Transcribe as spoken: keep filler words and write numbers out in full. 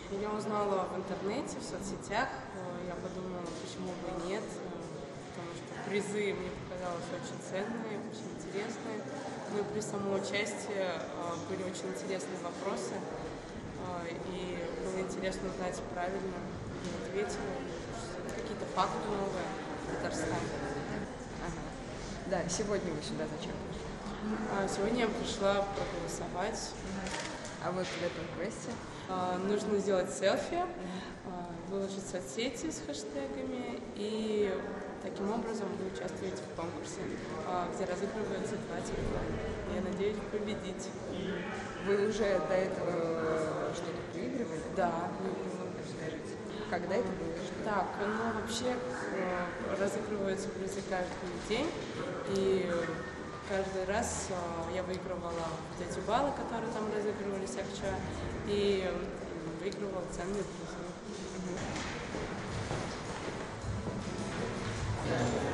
Я узнала в интернете, в соцсетях. Я подумала, почему бы и нет, потому что призы мне показалось очень ценные, очень интересные. Ну и при самом участии были очень интересные вопросы, и было интересно узнать правильно, я ответила, какие-то факты новые о Татарстане. Ага. Да, сегодня вы сюда зачем пришли? Сегодня я пришла проголосовать. А вот в этом квесте? Нужно сделать селфи, выложить в соцсети с хэштегами, и таким образом вы участвуете в конкурсе, где разыгрывается два телефона. Я надеюсь победить. Вы уже до этого что-то проигрывали? Да. Расскажите. Когда это было? Так, ну вообще разыгрываются призы каждый день, и каждый раз я выигрывала вот эти баллы, которые там разыгрывались, акча, и выигрывала ценные призы.